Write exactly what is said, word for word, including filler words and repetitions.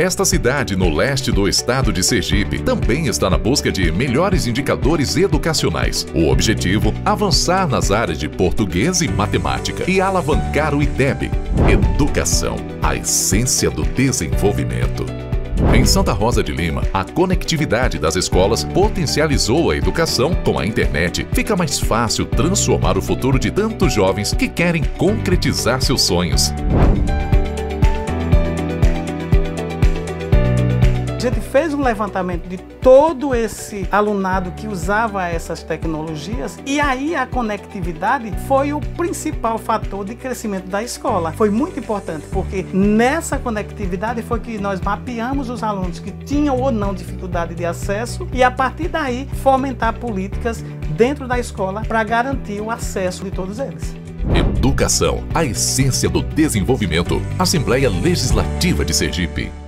Esta cidade no leste do estado de Sergipe também está na busca de melhores indicadores educacionais. O objetivo, avançar nas áreas de português e matemática e alavancar o I D E B. Educação, a essência do desenvolvimento. Em Santa Rosa de Lima, a conectividade das escolas potencializou a educação. Com a internet, fica mais fácil transformar o futuro de tantos jovens que querem concretizar seus sonhos. A gente fez um levantamento de todo esse alunado que usava essas tecnologias e aí a conectividade foi o principal fator de crescimento da escola. Foi muito importante porque nessa conectividade foi que nós mapeamos os alunos que tinham ou não dificuldade de acesso e a partir daí fomentar políticas dentro da escola para garantir o acesso de todos eles. Educação, a essência do desenvolvimento. Assembleia Legislativa de Sergipe.